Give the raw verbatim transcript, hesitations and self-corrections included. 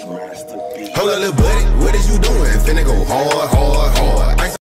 Hold up, little buddy, what is you doing? Finna go hard, hard, hard.